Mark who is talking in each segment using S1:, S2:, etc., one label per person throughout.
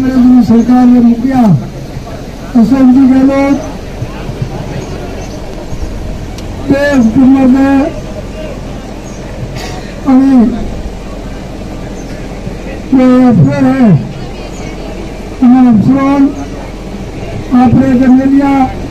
S1: कांग्रेस की सरकार ने मुखिया अशोक जी गहलोत देश दुनिया में अभी जो अफसर है उन्हें अफसरों आपने मीडिया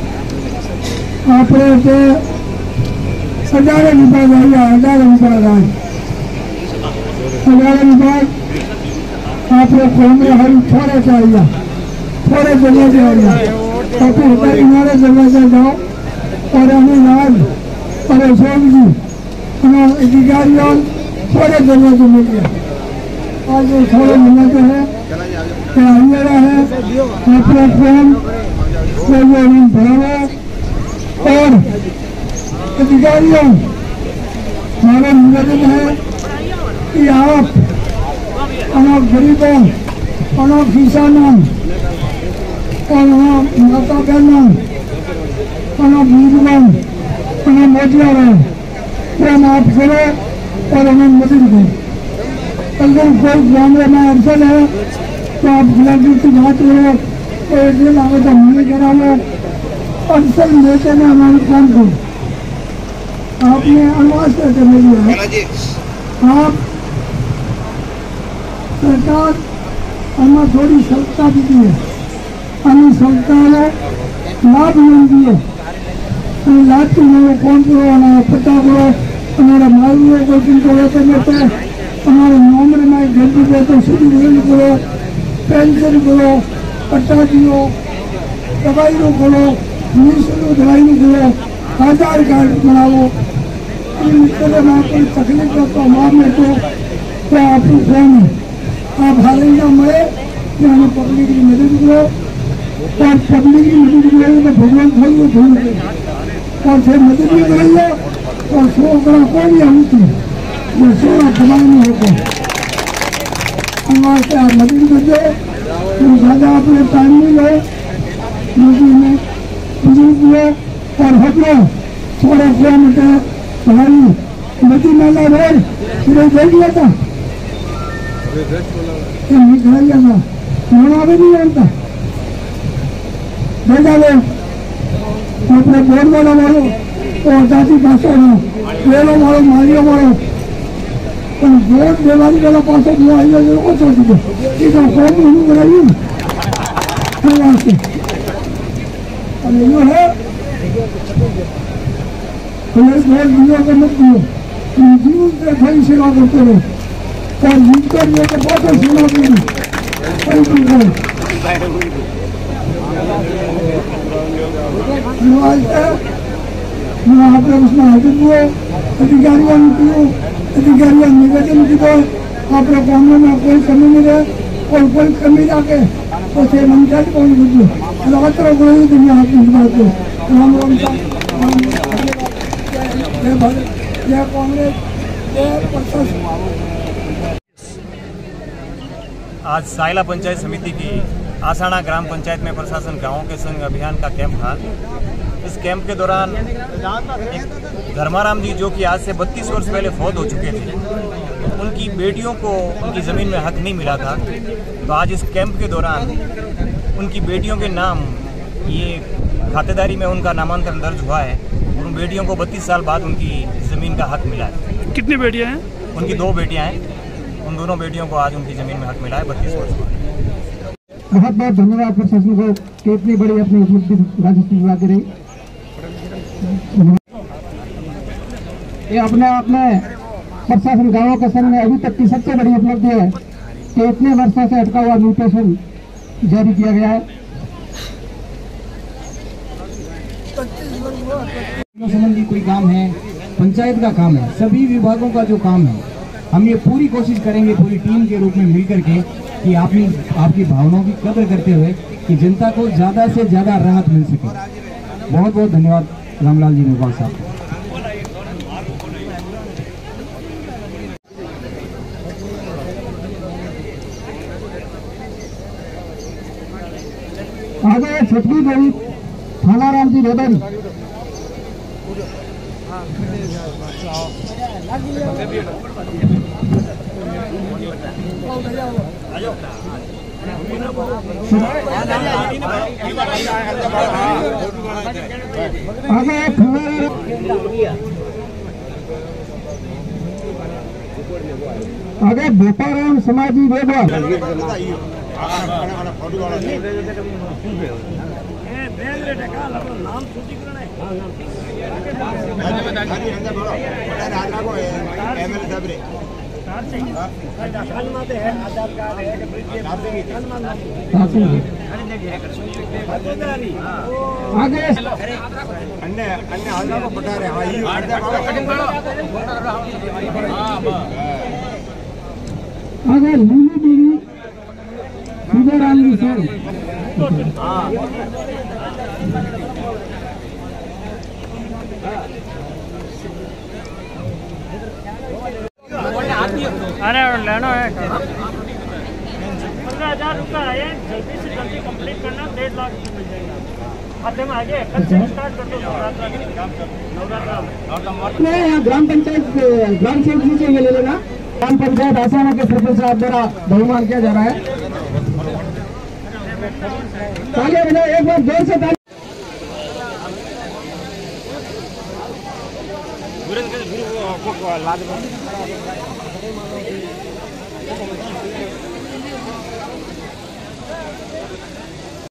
S1: आपने सजाने विभाग आया हजारों विभाग आए हजारों विभाग आपने कौन हर थोड़े चाहिए थोड़े जगह से आया और फिर हमारे जगह से जाओ और हमें राज और अशोक जी उन्होंने अधिकारियों थोड़े जगह से मिल गया और जो थोड़े मिलते हैं अंधेरा है अपना फोन बढ़ावा और अधिकारियों हमारा निवेदन है कि आप अनाथ गरीबों अनाथ किसानों और माता बहनों अनाथ बुजुर्गों अनाथ मोतियारों प्रेम आप करो और उन्हें मदद करो। अगर कोई मामले में अड़चन है तो आप जिलाधिकारी की बात करो तो एक दिन आगे तो हमने करा लो अड़चन लेते में हमारे काम को आपने अनुवाद करके मिल है आप सरकार हमें थोड़ी सत्ता दी है हमें सत्ता लाभ नहीं दिए लाभ के लिए कौन करो हमारा पता करो हमारा मालूम को जिनको लेते मिलते हमारे नौकरी में घर भी देते शुरू करो पेंशन करो पट्टा दियो दवाई नो करो निःशुल्क दवाई नो करो आधार कार्ड बनाओ इन तरह में कोई तकलीफ का प्रभाव में तो क्या आपको कौन है आप हारेंगे मरे यानी पब्लिक की मदद करो और पब्लिक की मदद करेंगे तो भगवान थोड़ी को भूल गए और फिर मदद भी करेंगे और सो करा कोई हम जो सोना कमाई नहीं होगा हमारे से आप मदद कर दो तुम ज़्यादा अपने टाइम नहीं लो नौकरी में बुजुर्ग लो और हटो थोड़ा किलोमीटर हमारी नदी नाला रोड फिर देख लिया था निकाल लिया था होना भी नहीं जानता भेजा लो अपने बोर्ड वाला मारो और जाति भाषा लो मारो मारियो मारो वोट देवाली वाला पास छोड़ दीजिए फॉर्म नहीं बनाइए और यो है पुलिस वोट दियो को मत दियो जीवन से भाई सेवा करते रहो और जिनकर ये तो बहुत सेवा करेगी आपने उसमें हाजिर हुए अधिकारियों ने अधिकारियों निवेदन की तो आपने कामों में कोई कमी नहीं रहे और कोई कमी जाके तो से मनसा कौन बुझे लगातार कोई दुनिया आपकी बात को राम राम जय कांग्रेस जय प्रशासन।
S2: आज साइला पंचायत समिति की आसाना ग्राम पंचायत में प्रशासन गांवों के संग अभियान का कैंप था। इस कैंप के दौरान एक धर्माराम जी जो कि आज से 32 वर्ष पहले फौत हो चुके थे, उनकी बेटियों को उनकी ज़मीन में हक नहीं मिला था। तो आज इस कैंप के दौरान उनकी बेटियों के नाम ये खातेदारी में उनका नामांतरण दर्ज हुआ है और उन बेटियों को 32 साल बाद उनकी ज़मीन का हक मिला है।
S3: कितनी बेटियां हैं?
S2: उनकी 2 बेटियां हैं। उन दोनों बेटियों को आज उनकी ज़मीन में हक मिला है 32 वर्ष बाद।
S1: बहुत बहुत धन्यवाद प्रशासन को कि इतनी बड़ी अपनी उपलब्धि राजस्व विभाग दे रही। ये अपने आप में प्रशासन गांवों के संग में अभी तक की सबसे बड़ी उपलब्धि है कि इतने वर्षों से अटका हुआ म्यूटेशन जारी किया गया है।
S4: संबंधी कोई काम है, पंचायत का काम है, सभी विभागों का जो काम है, हम ये पूरी कोशिश करेंगे पूरी टीम के रूप में मिलकर के कि आपकी भावनाओं की कदर करते हुए कि जनता को ज्यादा से ज्यादा राहत मिल सके। बहुत बहुत धन्यवाद रामलाल जी मेघवाल साहब।
S1: आगे छठी गई थानाराम जी रेबन आगे आगे भोपाराम समाजी वेगवान आगे आगे लीली बीवी सुबेराम जी सर
S3: अरे लेना है 15,000 रुपया है, जल्दी से जल्दी कंप्लीट करना, 1.5 लाख रुपये मिल जाएगा। खाते में आगे कल से स्टार्ट कर दो नवरात्रा में।
S1: यहाँ ग्राम पंचायत ग्राम सेवक जी से ये ले लेना। ग्राम पंचायत आसाना के सरपंच साहब द्वारा बहुमान किया जा रहा है। तालियां बजाओ एक बार जोर से तालियां।